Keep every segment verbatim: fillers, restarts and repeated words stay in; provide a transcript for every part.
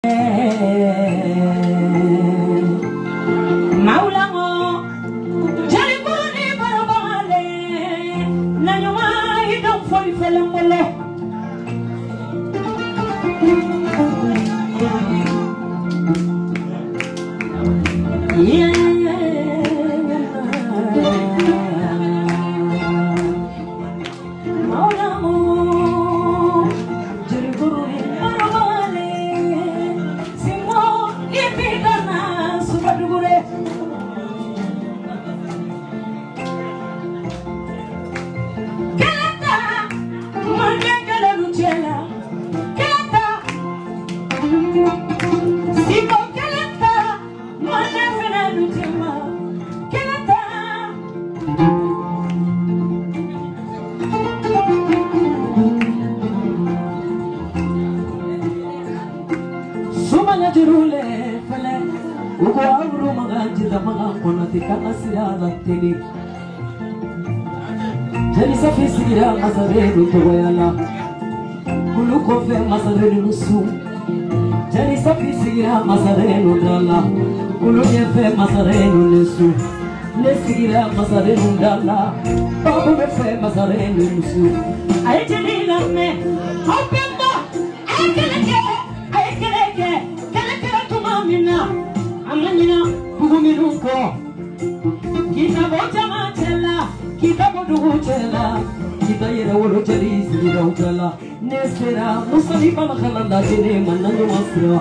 Jadi safi sigira masareru toyala kulu kofe masareru nusu Jadi safi sigira masareru dala kulu yefe masareru nusu Le sigira masareru dala babu befe masareru nusu Aye jadi lamme opemba aye keleke aye keleke keleke tumamina amanyina buguminuko Kita bocha machela Kita bodu chela, kita yera wolo cheli sira ukala. Nesera musalipa makhalanda jene mananyo masra.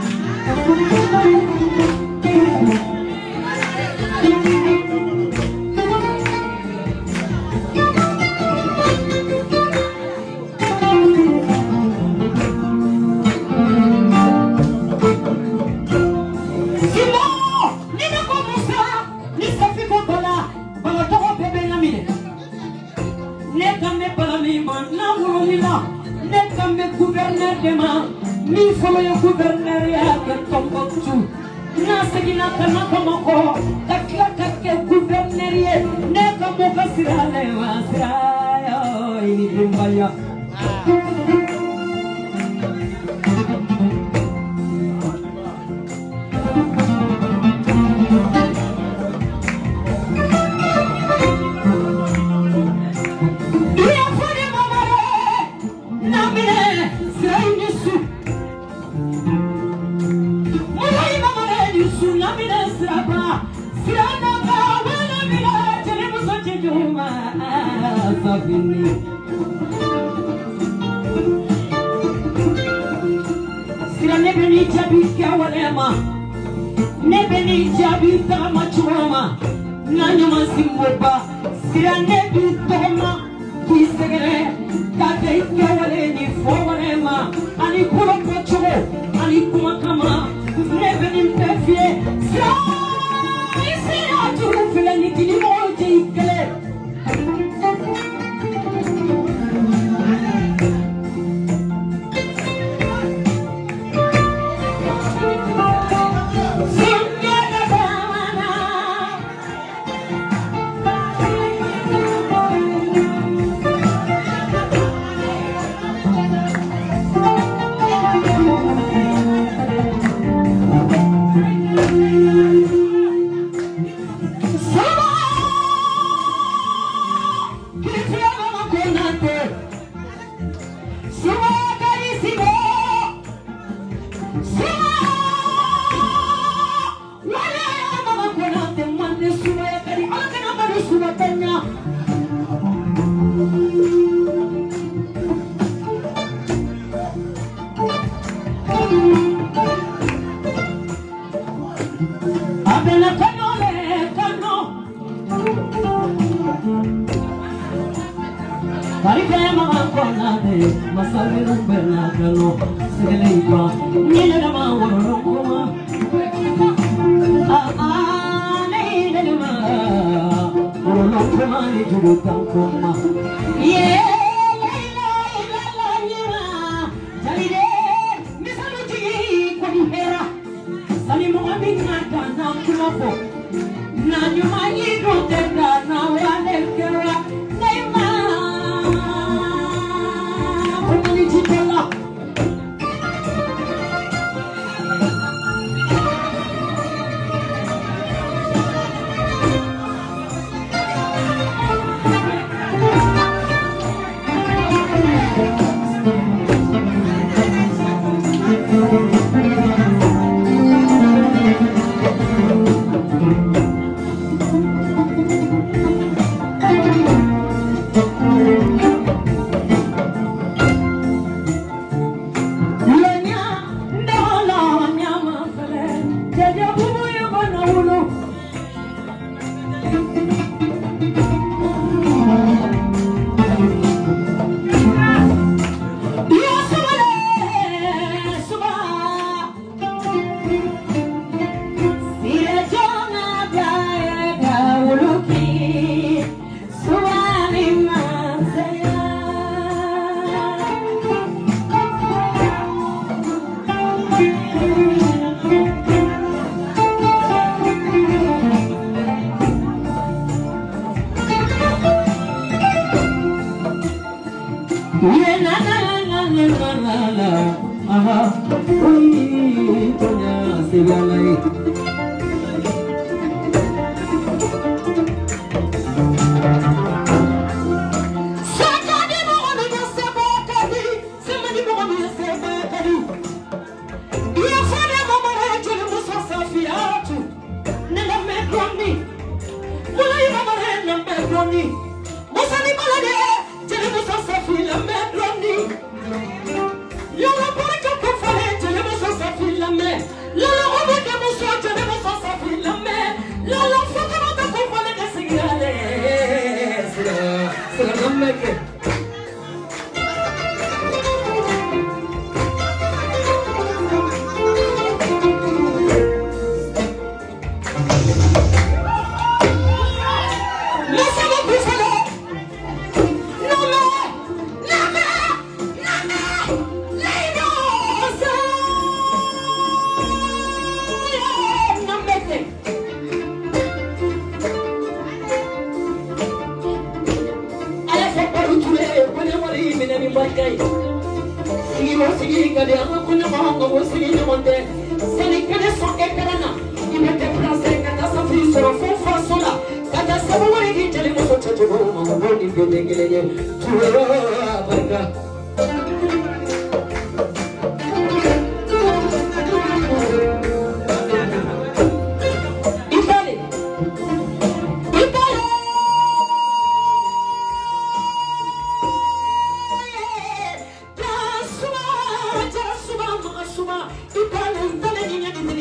Mi follow your governor ya Tombouctou Nasegina kana komoko Takla take governor ye Neka moka sirale wasira Ini dumbaya Sira nebeni jabi kawalema nebeni jabi tamachuma nanyuma simboba sira nebi toma kisegere kate kawale ni fowalema ani kuro kocho ani kuma kama nebeni mpefie sira sira turufile ni kilimoji kele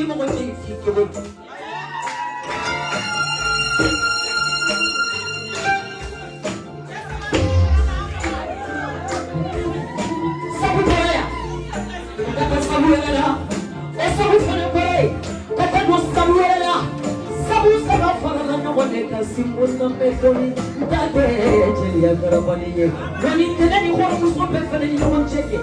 mo ko ci fi ko sabu ya ko sabu la e sabu fana ko re ko ta do sabu la sabu sabu fana la no ne ka simbo na pe ko ni ta de je ya karabani ye ni tele ni ko ko so pe fana ni no cheke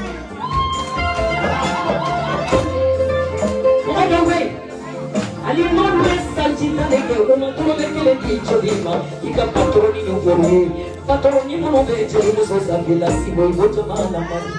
Ali non resta cittadino che uno tu perché le dice prima i patroni non vuole patroni non vedono non so sa che la si vuoi voto ma la mano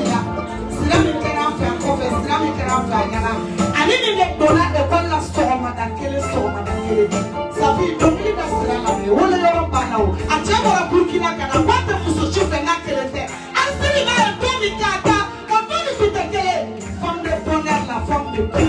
sira sira min kɛra an fɛ yan kɔfɛ sira min kɛra an fɛ yan ɲana ale ni ne donna ekɔli la sɔgɔmada kelen sɔgɔmada kelen safi dɔnkili bɛ sira la mɛ wolo yɔrɔ banna o a cɛ bɔra burukina ka na k'a tɛ muso si fɛ n'a kelen tɛ an siri n'a ye don min k'a ta ka don min si tɛ kelen femme de bonheur la femme de paix.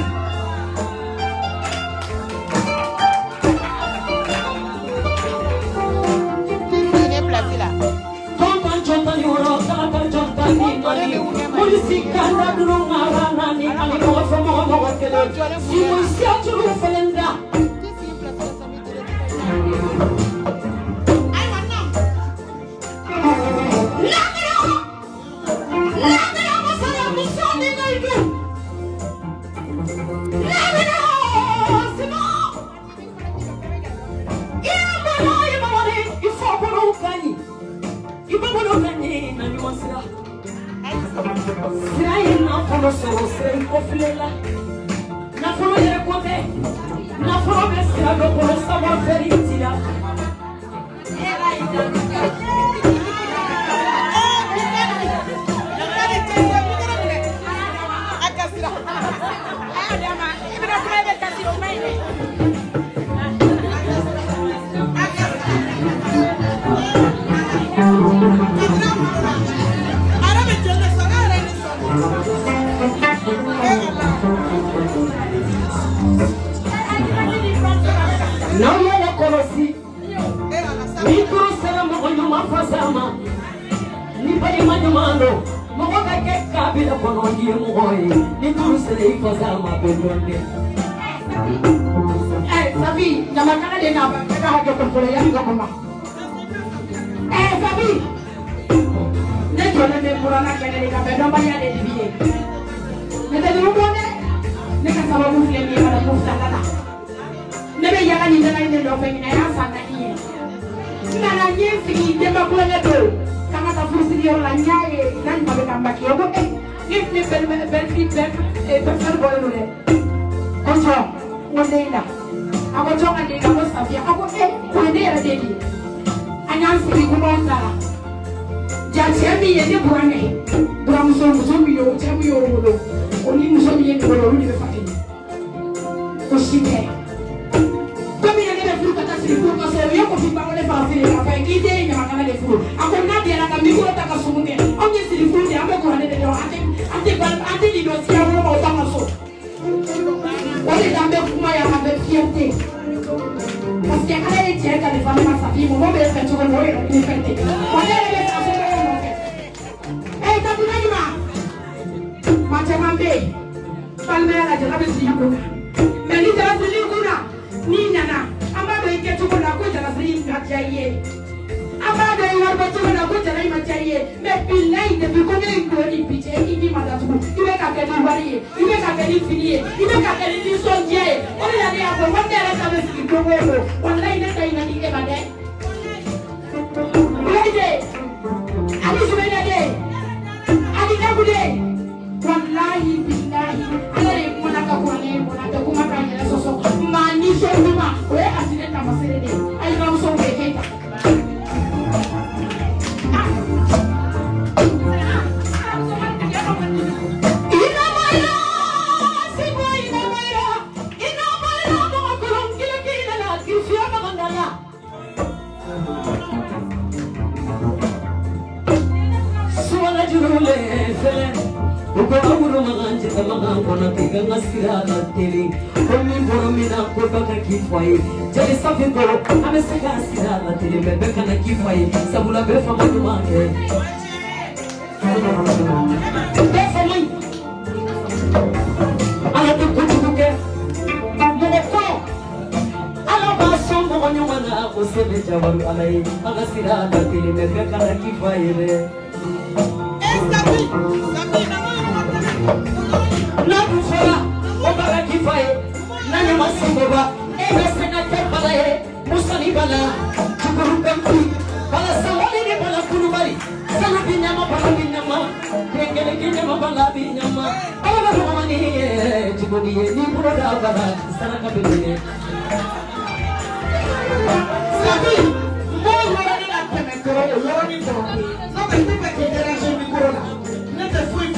Não, mas tem que ter a gente de corona. Não tem fui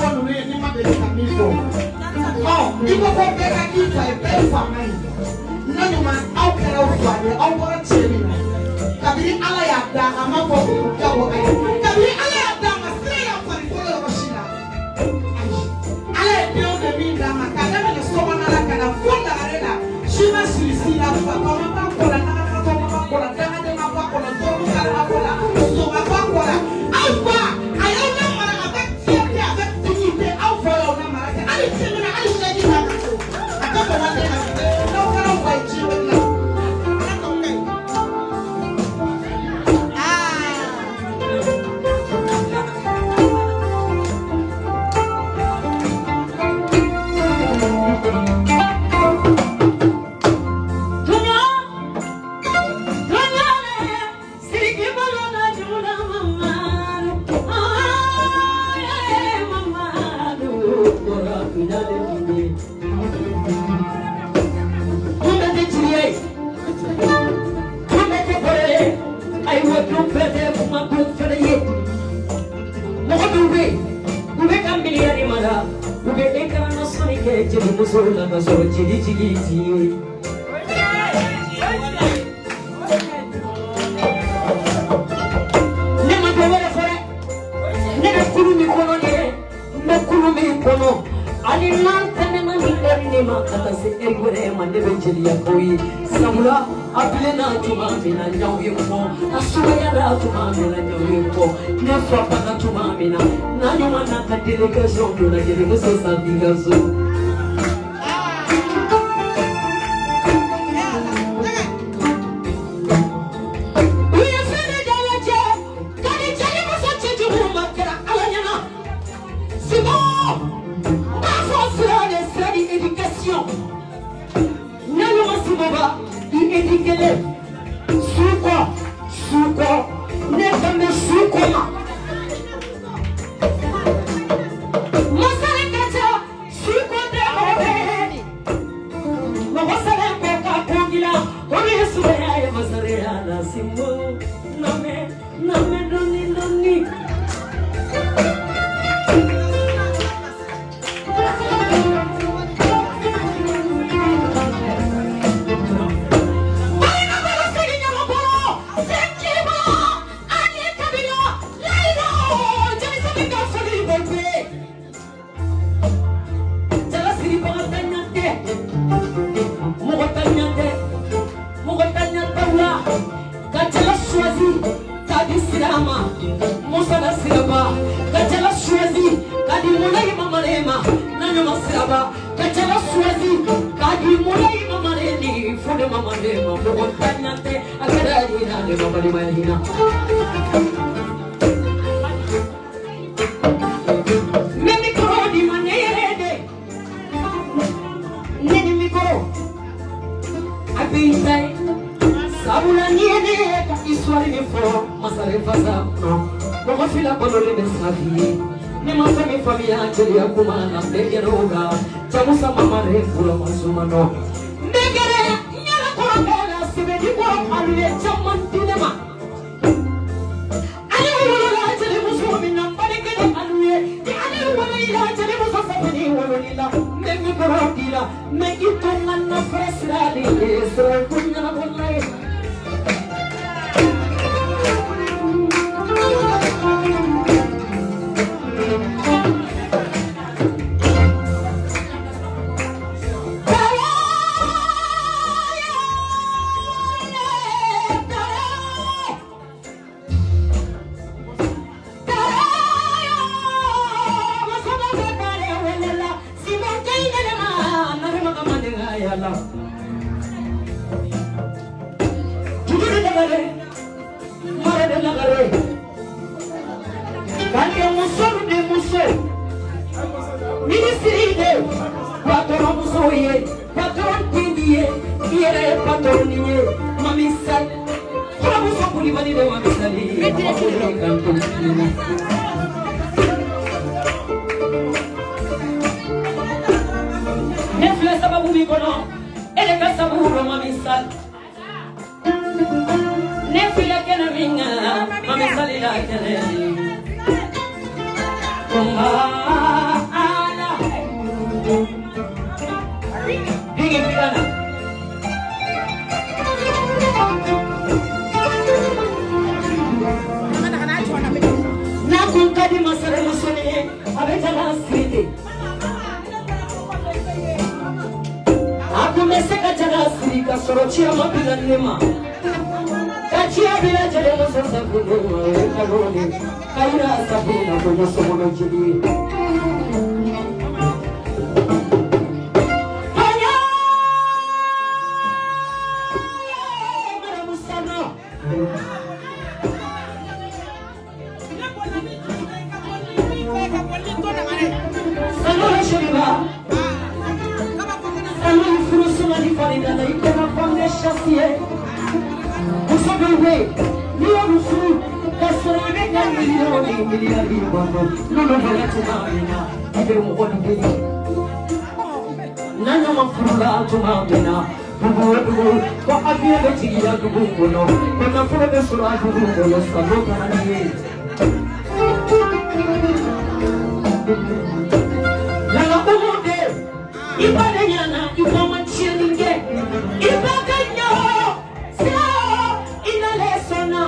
Ifo. Oh, Ifo ko bega Ifo e be fa mai. Nanu ma au kera u fa de au bora chemi na. Kabiri ala ya da ama ko ka wo ai. Kabiri ala ya da ma sire ya fa ko lo bashina. Ala e bio de mi da ma kada me so wana la kada fonda arena. Shima silisi la fa ko ma ko la na na ko ma ko la da de ma ko la to ko la ko la. So ma ko la. Au fa ayo na ma avec fierté avec dignité au fa la na ma. Ali chemi na ali shadi na ko. Akaba na de na. No kara wa ji wa na. Musola baso chili chili chili. Nema kawale fare, nema kulu mi kono ne, nema kulu mi kono. Ali nante nema mi eri nema kata se eri gore ma nebe chili ya koi. Samula abile na tuma mina nyawi mko, asuwa ya la tuma mina nyawi mko. Nefa pana tuma mina, na nyuma na kadile kazo na jeli muso sabi kazo. Sorochia Mapilanima. Kachia Villa Jelena Sasapuno, Caroni, Kaira Sabina, for your Somono Judy. Nana mafurula tumamina bubu kwa afya beti ya dubu no kuna fura de sura dubu no salo kanani Lala umude ibale nyana ibama chilinge ibaganyo sa inale sona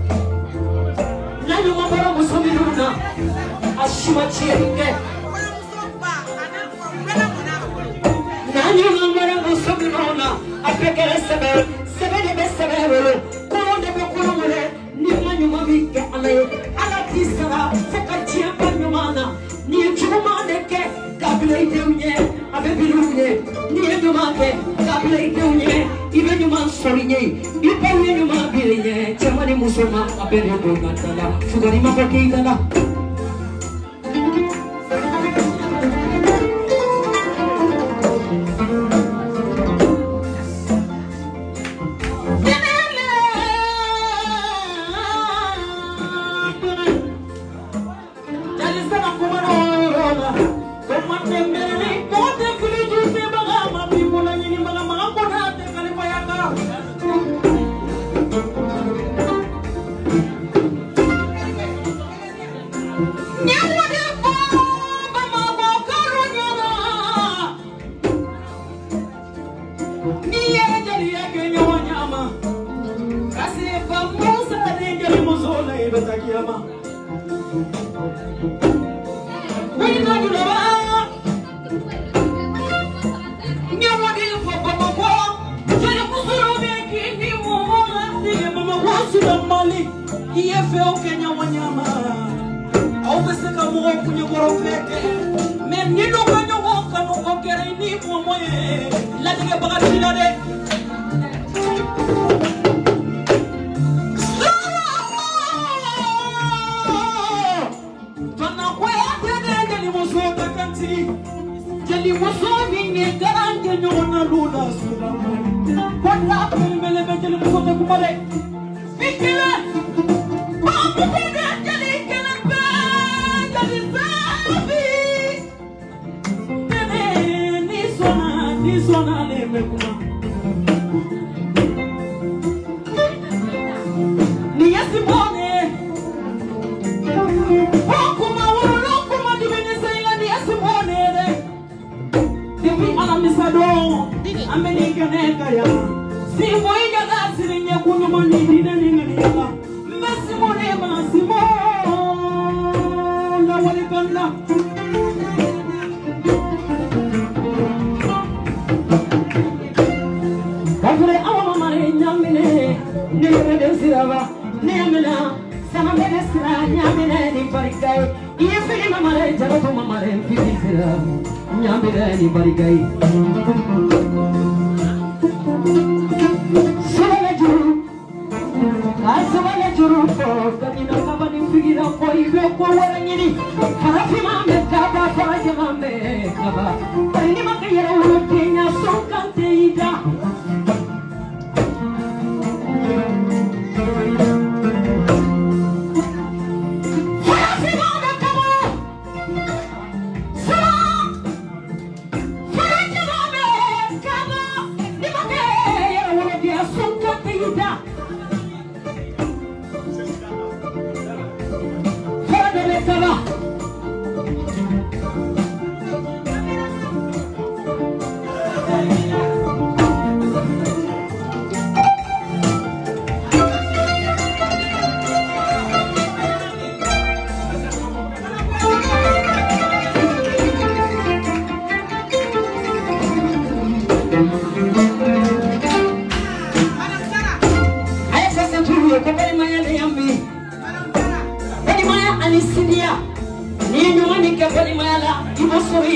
Nana mabara musomiruna ashima chilinge Nani mangara musomiruna apekere sebe sebe de besebe ko de bokurumure ni manyuma bike ale ala tisara sekachia panyumana ni chuma deke kabile deunye abebilunye ni nyuma ke kabile deunye ibe nyuma sorinye ibe nyuma bilinye chamani musoma abere do gatala sugari mapake idala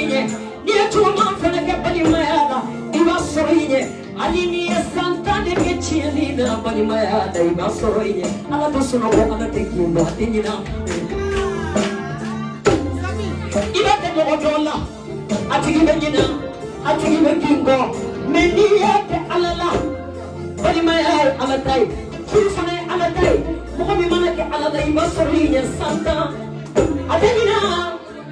soroinye ni tuma fana ke bali mayada iba soroinye ali ni santa de ke chini na bali mayada iba soroinye ala to suno ko ala te kimba tinina iba te mo dola atigi benina atigi bengingo meniya te alala bali mayada ala tai fana ala tai mo mi mana ke ala dai iba soroinye santa adina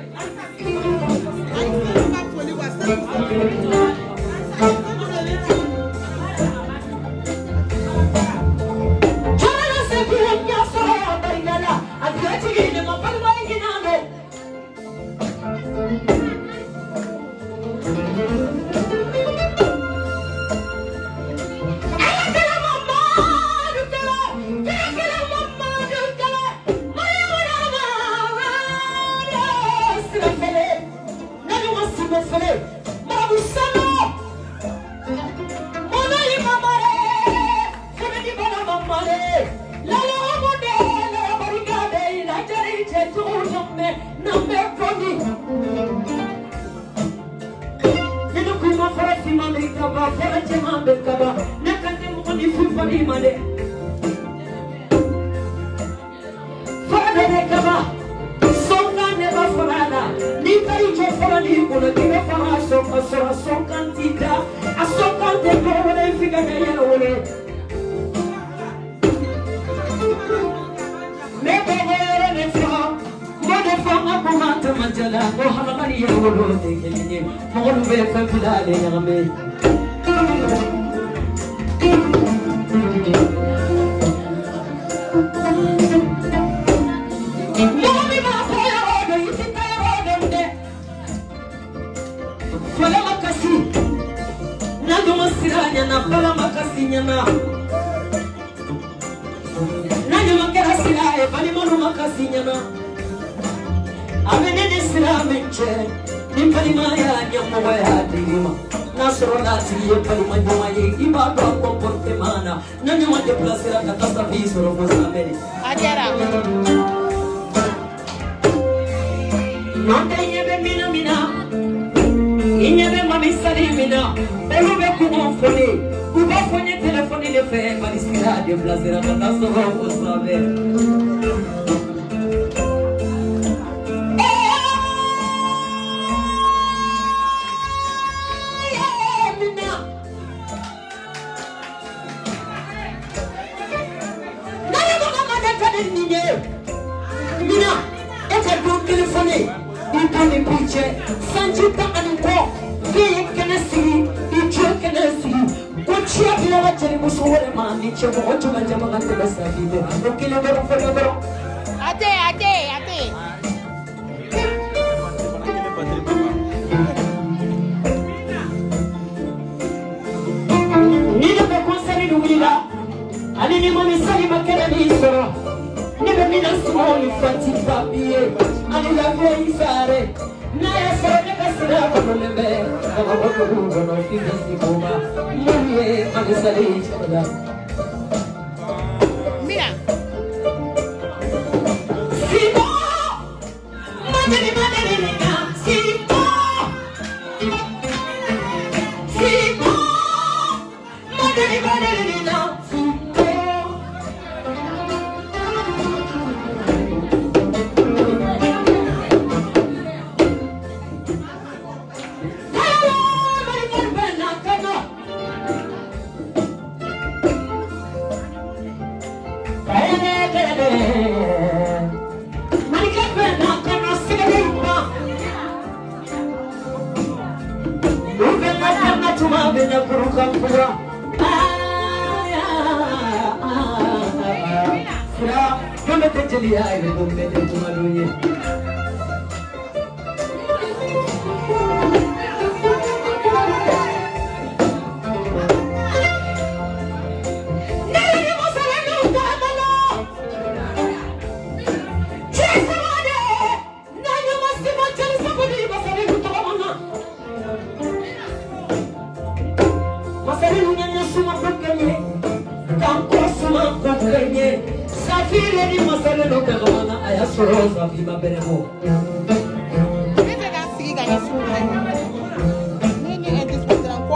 Safiri ni masale no kagwana aya soro safi ba benemo. Ese ga sigi ga ni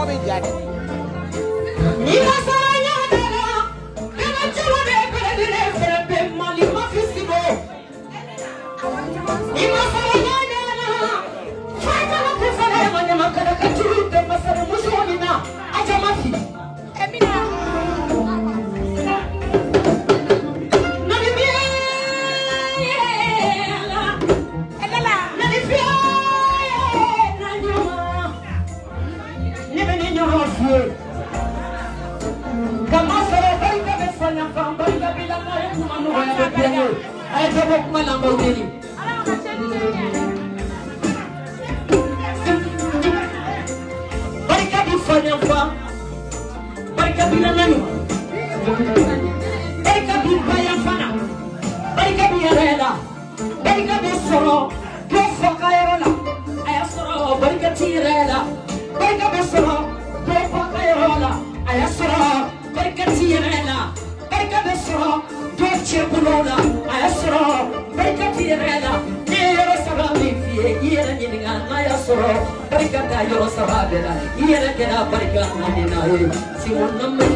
be jadi. Ina saranya dana, ina jawa de kredine serpe mali mafisibo. Ina saranya dana, fata la kufala manya makada kachuru de masara mushoni na aja mafi. Emina. Nani biye, la, la, nani biye, nani ma, nebe ni nyoro fie. Kamasara baika besanya kamba ila bila maya kumanu waya bepianyo. Aya jabo kumalamba udeli. Baika bifanya mfa. Baika bila nani. Baika bifanya fana. Baika biyarela. Baika bisoro. Kofa kayerola. Aya soro baika tirela. Baika bisoro. Kofa kayerola. Aya soro. Baika tirela. Baika bisoro. Doce bulola. Aya soro. Baika tirela. Ne yoro sababi fiye. Yera nyinga na ya soro. Baika da yoro sababela. Yera kena baika na nina he. Simon namme.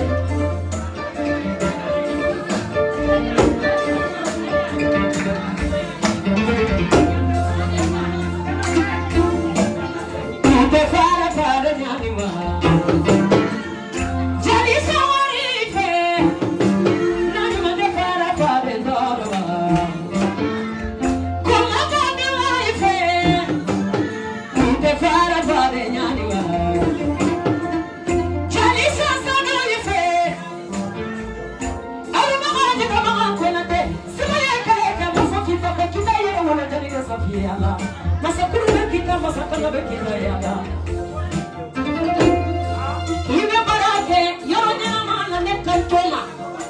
Ute fara fara nyanima. Jadi sawarife. Nanima de fara fara ndorwa. Kuma kami waife. Ute fara fara nyanima. Jadi sasanoife. Alu mangani kama ngakwenate. Simaya kaya masafi faka kita yere wana jani safi yala. Masakuru bekita masakana bekita yala. Ibe barake yoro nyama na nekantoma.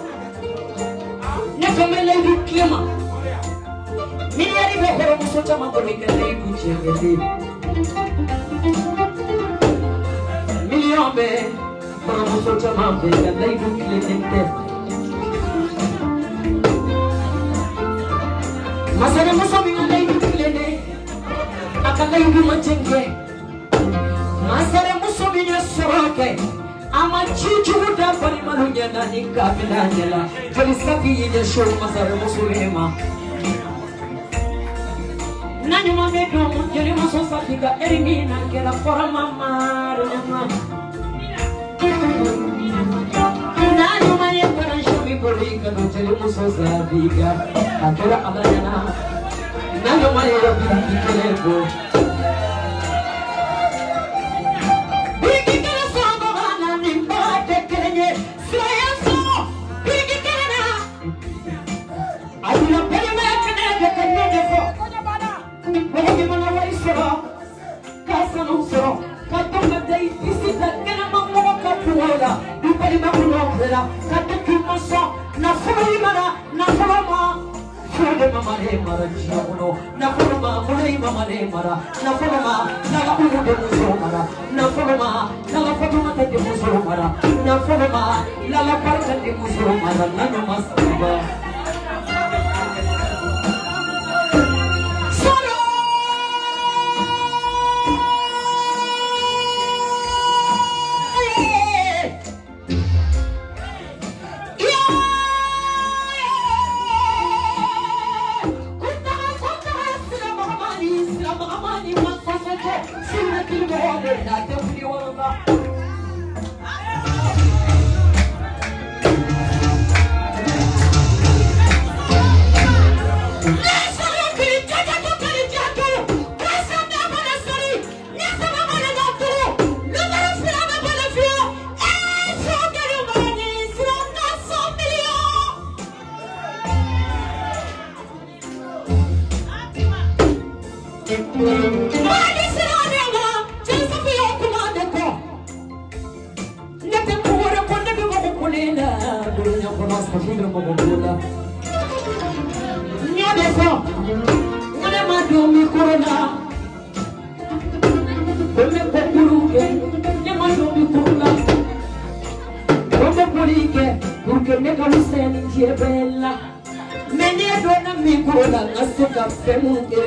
Nekamele yuklema. Miyari behoro musocha mabone kele yuchegele. Miliyombe horo musocha mabone kele yukleme. Masane muso mingale yukleme. Akala yubi majenge. Masare muso minye soroke. Ama chichu muda pari malunya na nika binanjela. Kali sabi yine show masare muso lema. Nanyu mamedo mujeri muso sabiga erimi nangela fora mama runyama. Nanyu manye para shomi borika mujeri muso sabiga. Akira alayana. Nanyu manye rabi ikelego.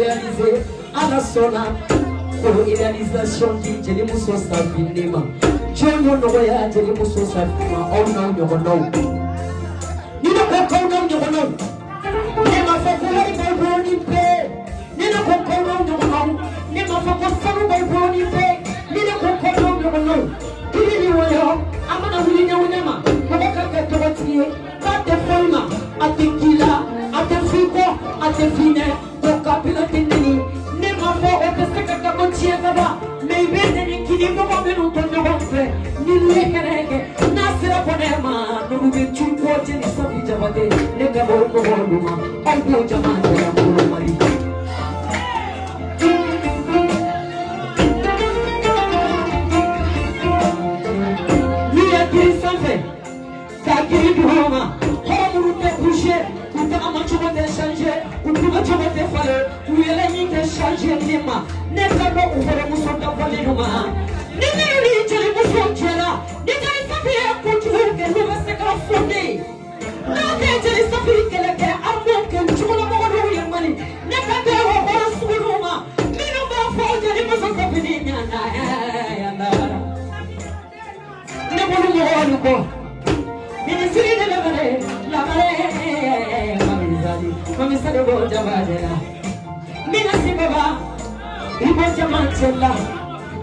Réalisation qui est les moussos à finiment. Jono no way I tell you so sad. Oh no, you will know. You know what come down, you will know. Never for the by burning pay. Never for come down, you will know. Never for some by burning pay. Never for come down, you will know. Give me one yo. I'm gonna win you nema. Never get to what's here. At the former, at the killer, at the fico, at the fine, the capital tindini. Never for the second of the Chiava. Maybe then you can go on the one. Nileke, Nasira Ponema, no be too important is of each other. Nega Boko Holuma, I go Jamaica, Mari. We are doing something. Taki Homa, Home Rute Pushe, Utamacho de Sanje, Utumacho de Fale, we are letting the Sanje Lima, never go over the Musota Valima. Nini chali musonjera, nini safi kuchu ke lume sekala fonde. Nake chali safi kele ke ammo ke chula mogo yamani. Naka ke wa hora suluma, mino ba fonde ni muso safi ni nyana yana. Ne bolu mogo ko. Nini siri ne lamare, lamare mami zali, mami sali bo jamajera. Mina si baba, ibo jamajera.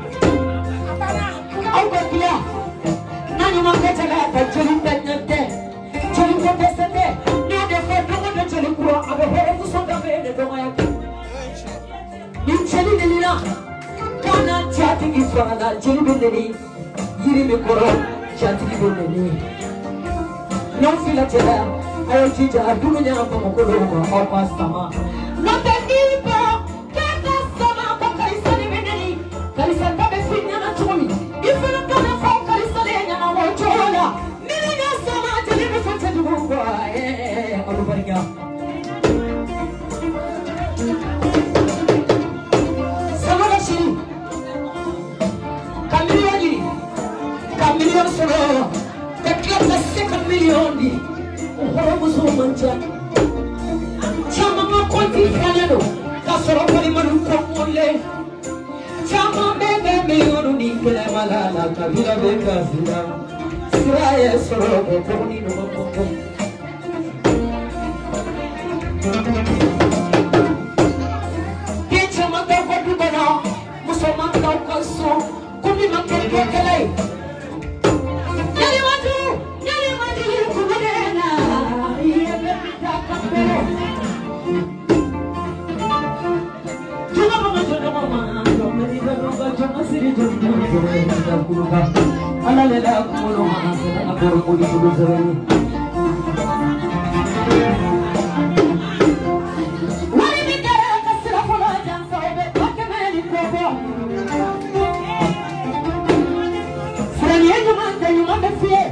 Aukakia, nani makatala tajulita nyate, juliko pesete, nade fadongo na julikura, abahora kusonga mbele donga yake. Nicheli nilina, kana chati kiswana, julibindeni, yiri mikoro, chati kibindeni. Nonfila tela, ayo chija adunu nyama mokolo wa opa sama. Nate nipo, kata sama kwa kalisa ni bindeni, kalisa tabe finya na chumi. If you don't have a California, I want to hold million summer to live for the world. Eh, everybody go. Samarashi, Camille, Camille Solo, the club the second million. Horrible so much. Chama Conti Fanado, Casoro Palimanu Comole. Chama bebe meyonu nikele malala kabila beka sira sira ye soro ko ni no ko ke chama ta ko du bana musulman ta ko so kumi makeke kele yali watu yali madi kumena ye bebe ta kapero tuna mama tuna mama Ala lela kulo mana na kuru kuli kulu zerani. Wali mikara kasira kola jansa obe pakemeni kobo. Frani yenyu mande yu mande fie.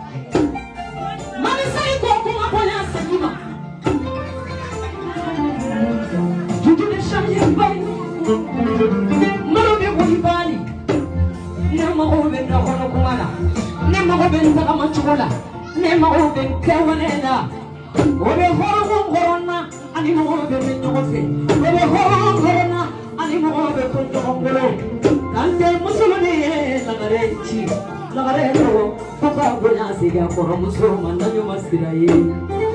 Mami sai koku maponya sekima. Juju de shamiye bari. Mano be wuli bali. Nema oben na hono kumala, nema oben taka machukola, nema oben kewanela. Obe horo horona, ani mo oben menyofe. Obe horo horona, ani mo oben konjongolo. Kante musulmane lagarechi, lagarelo, papa bonya siga koro musulman nanyo masiraye.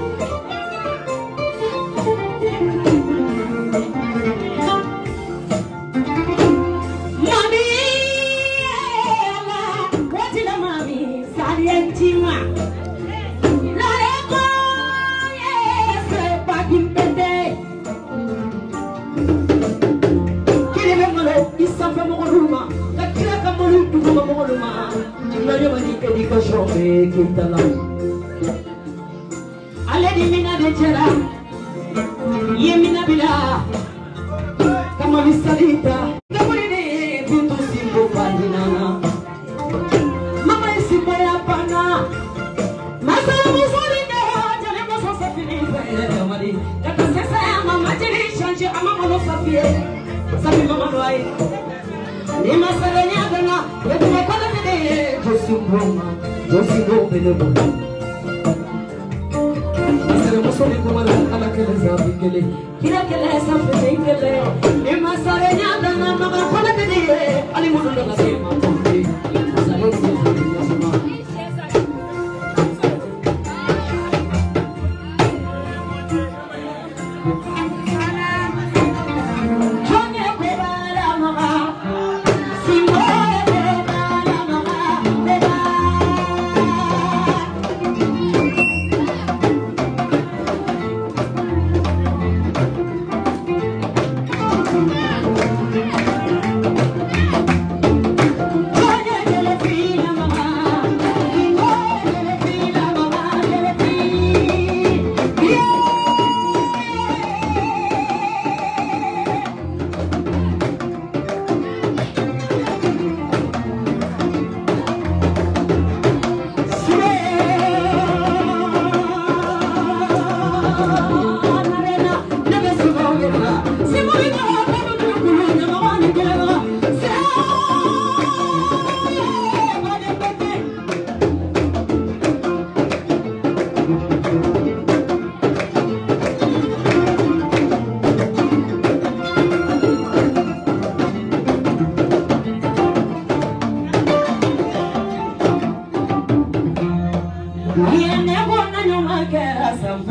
Ale di mina de jera, ye mina bila, kama visalita, kaburi de putu simbo pandina, mama isipo ya pana, masala musoli de jale moso safini fere mali, kata sesa ya mama jeli change ama mono safie, safi mama doai, ni masala nyagana, yetu makala de josimbo, josimbo bele. Soli como la ala que les ha piquele, quiera que les ha piquele, y más areñada na maga con el de, ali mundo la sema, porque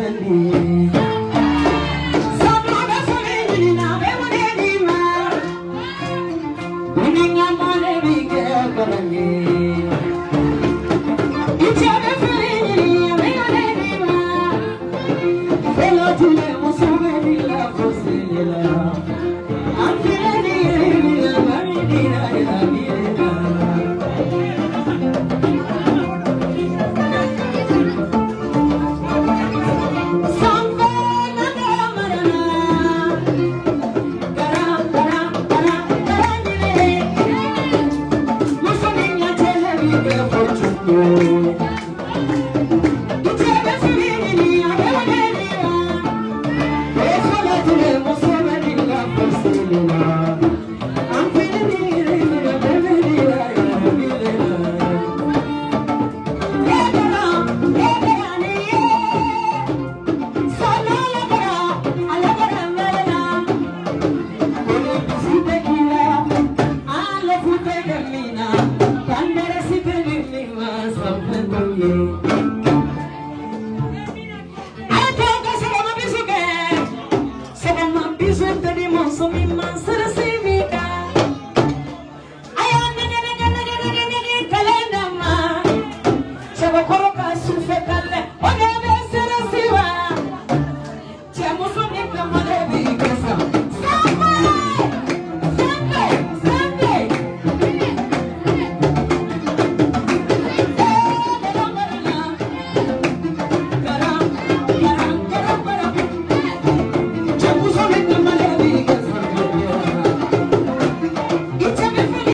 Sabandi. Sabanda Sabandi na Bemani ma. Uninga mane bige karani. Ichare Sabandi Bemani ma. Hello tule musubeni la fosila. Amfirani la maridina la mirina.